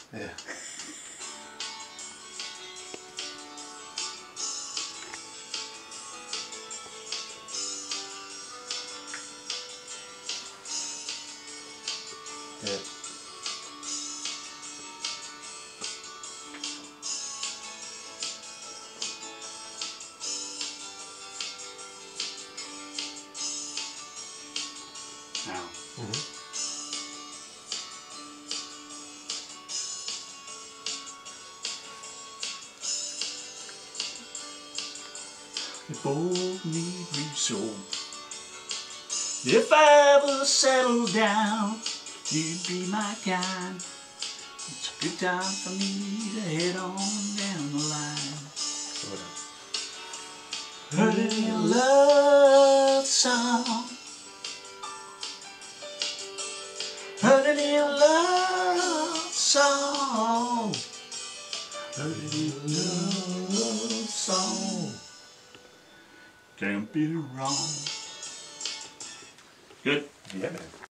Yeah. Yeah. Now. We both need resource. If I ever settle down, you'd be my kind. It's a good time for me to head on down the line. Heard it in a love song. Heard it in a love song. Heard it in a love song. Can't be wrong. Good? Yeah, man.